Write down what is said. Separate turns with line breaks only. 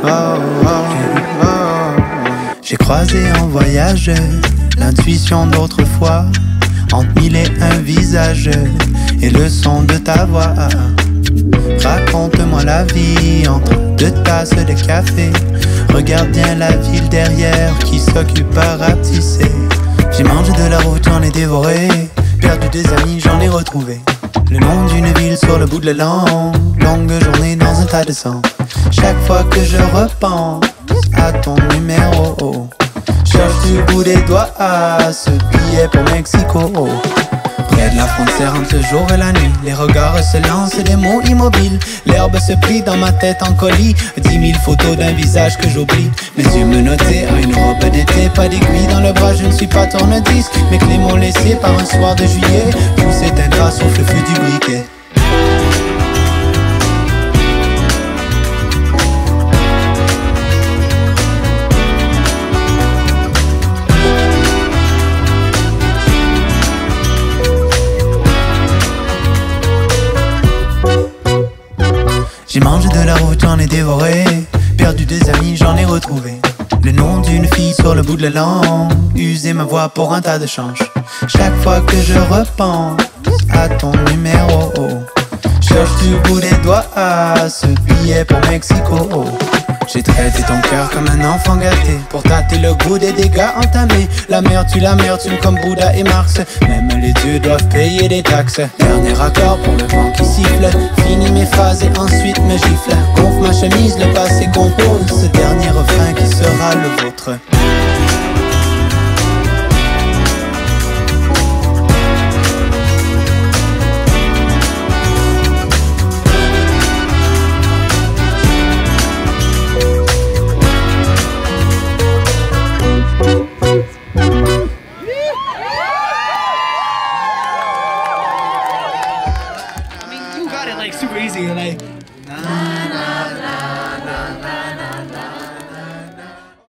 oh, oh, oh. J'ai croisé en voyage l'intuition d'autrefois, entre mille et un visages et le son de ta voix. Raconte-moi la vie entre deux tasses de café. Regarde bien la ville derrière qui s'occupe à rapetisser. J'ai mangé de la route, j'en ai dévoré. Perdu des amis, j'en ai retrouvé. Le nom d'une ville sur le bout de la langue. Longue journée dans un tas de sang. Chaque fois que je repense à ton numéro, cherche du bout des doigts ce billet pour Mexico. Près de la frontière entre le jour et la nuit, les regards se lancent et des mots immobiles. L'herbe se plie dans ma tête en colis. 10 000 photos d'un visage que j'oublie. Mes yeux me notaient à une robe d'été. Pas d'aiguille dans le bras, je ne suis pas tourne-disque. Mes clés m'ont laissé par un soir de juillet. Tout s'éteindra sauf le feu du briquet. J'ai mangé de la route, j'en ai dévoré. Perdu des amis, j'en ai retrouvé. Le nom d'une fille sur le bout de la langue. User ma voix pour un tas de change. Chaque fois que je repense à ton numéro, cherche du bout des doigts ce billet pour Mexico. J'ai traité ton cœur comme un enfant gâté pour tâter le goût des dégâts entamés. L'amertume comme Bouddha et Marx. Même les dieux doivent payer des taxes. Dernier accord pour le vent qui siffle. Finis mes phases et ensuite me gifle. Gonfle ma chemise, le passé compose ce dernier refrain qui sera le vôtre.
Like super easy, like.